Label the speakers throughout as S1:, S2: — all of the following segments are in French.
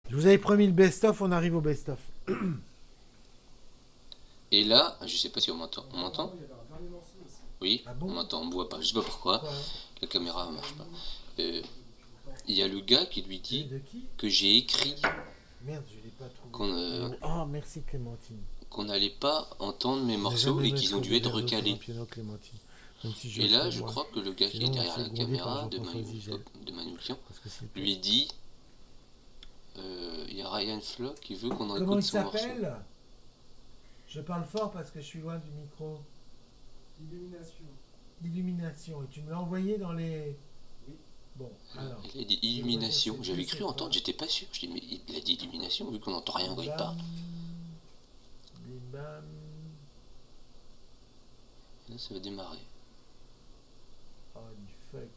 S1: Je vous avais promis le best-of, on arrive au best-of.
S2: Et là, je sais pas si on m'entend. On m'entend? Oui,
S1: Ah bon?
S2: on m'entend, on me voit pas. Je sais pas pourquoi.
S1: Ouais.
S2: La caméra marche pas. Il y a le gars qui lui dit
S1: De qui?
S2: que j'ai écrit
S1: Merde, je l'ai pas trouvé.
S2: qu'on
S1: Oh, merci Clémentine.
S2: qu'on n'allait pas entendre mes
S1: Ne
S2: morceaux
S1: jamais
S2: et qu'ils ont
S1: mettre
S2: dû être
S1: des verres d'eau sur un
S2: recalés.
S1: piano, Clémentine. Même si je
S2: Et
S1: le
S2: là,
S1: fais,
S2: je
S1: moi.
S2: crois que le gars qui est
S1: Sinon,
S2: derrière la
S1: secondé par
S2: caméra de
S1: Jean-François Zigel.
S2: Manoukian
S1: Parce que c'est
S2: lui dit il y a Ryan Flock qui veut qu'on
S1: Comment
S2: écoute
S1: il
S2: son morceau.
S1: s'appelle? Je parle fort parce que je suis loin du micro.
S3: Illumination.
S1: Illumination. Et tu me l'as envoyé dans les...
S3: Oui.
S1: Bon, alors.
S2: Il a dit illumination.
S1: Je
S2: J'avais
S1: sais
S2: cru
S1: pas.
S2: entendre, j'étais pas sûr. Je dis mais il a dit illumination vu qu'on n'entend rien quand il parle.
S1: Bim.
S2: Là, ça va démarrer.
S1: Oh, du fuck.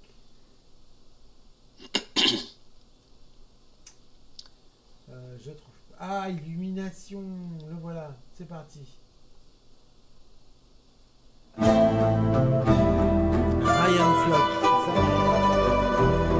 S1: Je trouve pas. Ah, illumination. Le voilà. C'est parti. Ryan Flock. C'est ça?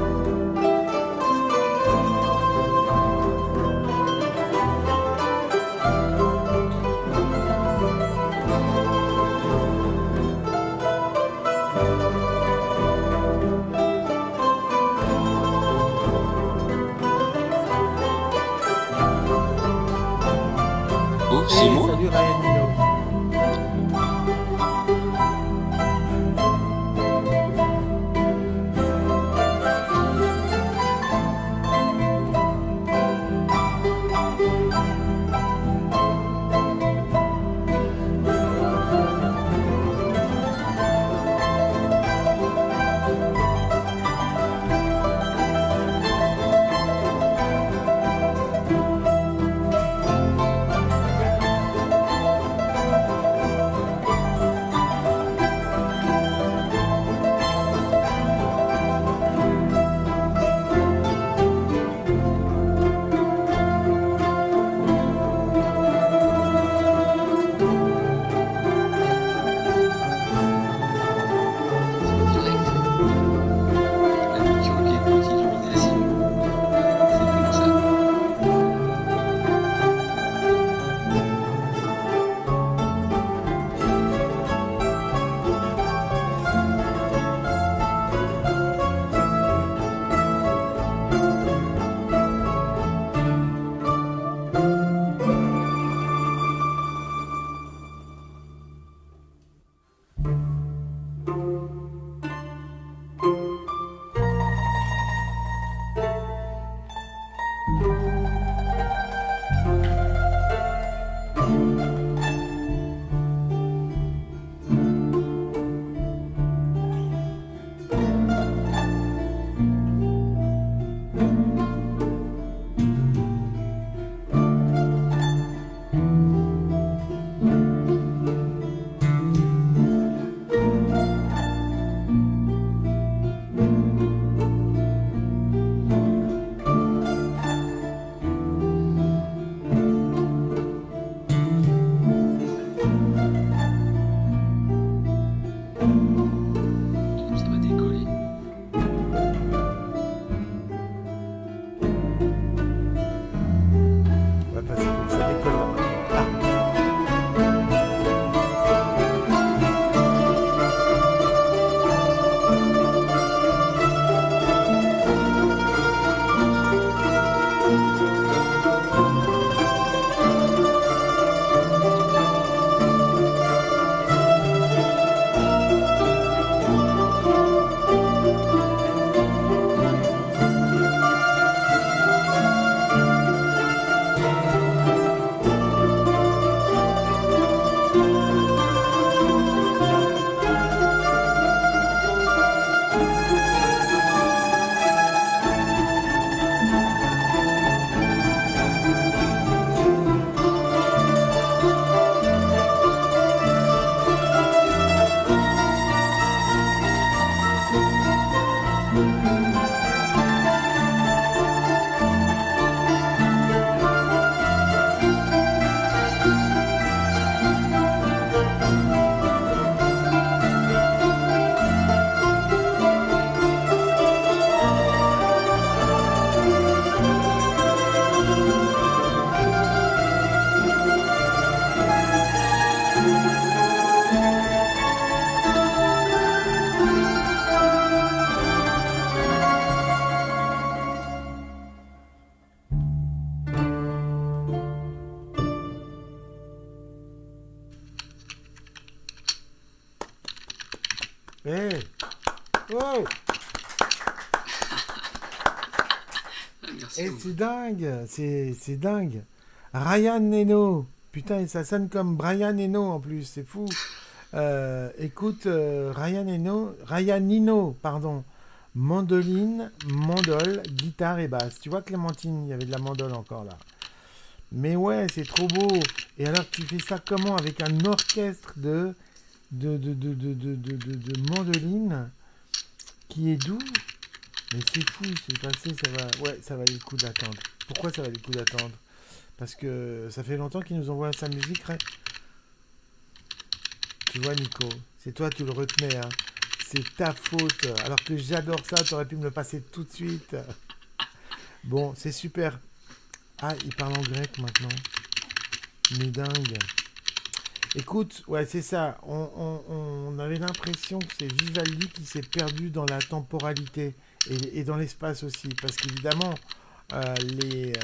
S2: Oh, c'est
S1: Hey,
S2: moi.
S1: salut Ryan Mino. Eh oh
S2: Merci.
S1: Eh, c'est dingue, c'est dingue. Ryan Eno. Putain, et ça sonne comme Brian Eno en plus, c'est fou. Écoute, Ryan Eno, pardon. Mandoline, mandole, guitare et basse. Tu vois, Clémentine, il y avait de la mandole encore là. Mais ouais, c'est trop beau. Et alors, tu fais ça comment? Avec un orchestre de mandoline qui est doux. Mais c'est fou, c'est passé, ça va. Ouais, ça valait le coup d'attendre. Pourquoi ça valait le coup d'attendre? Parce que ça fait longtemps qu'ils nous envoient sa musique. Tu vois, Nico, c'est toi, tu le retenais, hein. C'est ta faute. Alors que j'adore ça, tu aurais pu me le passer tout de suite. Bon, c'est super. Ah, il parle en grec maintenant. Mais dingue. Écoute, ouais, c'est ça. On avait l'impression que c'est Vivaldi qui s'est perdu dans la temporalité et dans l'espace aussi. Parce qu'évidemment, les.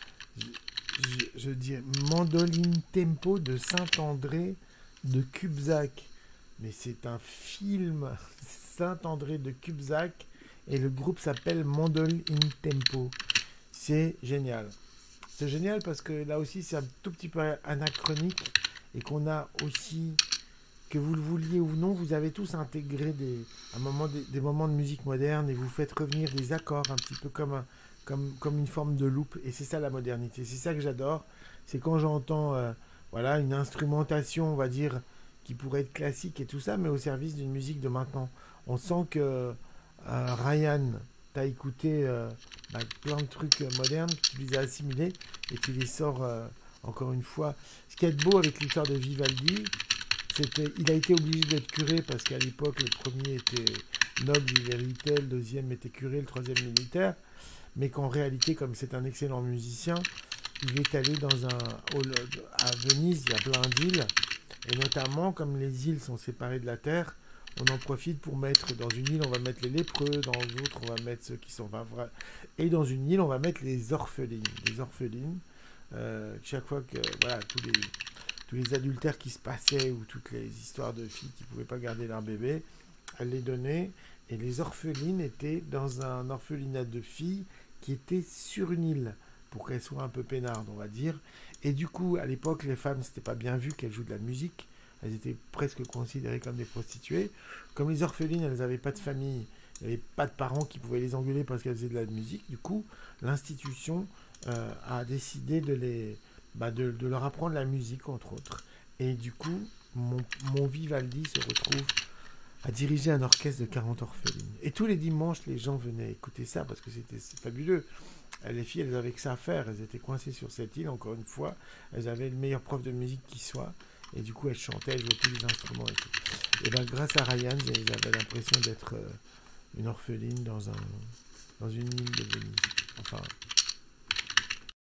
S1: Je dis Mandoline Tempo de Saint-André de Cubzac. Mais c'est un film Saint-André de Cubzac et le groupe s'appelle Mandoline Tempo. C'est génial. C'est génial parce que là aussi c'est un tout petit peu anachronique et qu'on a aussi, que vous le vouliez ou non, vous avez tous intégré des moments de musique moderne et vous faites revenir des accords un petit peu comme une forme de loop. Et c'est ça la modernité, c'est ça que j'adore. C'est quand j'entends voilà, une instrumentation, on va dire, qui pourrait être classique et tout ça, mais au service d'une musique de maintenant. On sent que Ryan, t'as écouté plein de trucs modernes, que tu les as assimilés et tu les sors encore une fois. Ce qui est beau avec l'histoire de Vivaldi, il a été obligé d'être curé parce qu'à l'époque, le premier était noble, il héritait, le deuxième était curé, le troisième militaire, mais qu'en réalité, comme c'est un excellent musicien, il est allé à Venise, il y a plein d'îles, et notamment, comme les îles sont séparées de la terre, on en profite pour mettre, dans une île, on va mettre les lépreux, dans l'autre, on va mettre ceux qui sont pas vrais, et dans une île, on va mettre les orphelines. Les orphelines, chaque fois que, voilà, tous les adultères qui se passaient, ou toutes les histoires de filles qui ne pouvaient pas garder leur bébé, elle les donnait, et les orphelines étaient dans un orphelinat de filles qui était sur une île, pour qu'elles soient un peu peinardes, on va dire. Et du coup, à l'époque, les femmes, c'était pas bien vu qu'elles jouent de la musique. Elles étaient presque considérées comme des prostituées. Comme les orphelines, elles n'avaient pas de famille, il n'y avait pas de parents qui pouvaient les engueuler parce qu'elles faisaient de la musique. Du coup, l'institution a décidé de leur apprendre la musique, entre autres. Et du coup, mon Vivaldi se retrouve à diriger un orchestre de 40 orphelines. Et tous les dimanches, les gens venaient écouter ça parce que c'est fabuleux. Les filles, elles avaient que ça à faire. Elles étaient coincées sur cette île, encore une fois. Elles avaient le meilleur prof de musique qui soit. Et du coup, elles chantaient, elles jouaient tous les instruments et tout. Et bien, grâce à Ryan, j'avais l'impression d'être une orpheline dans une île de Venise. Enfin,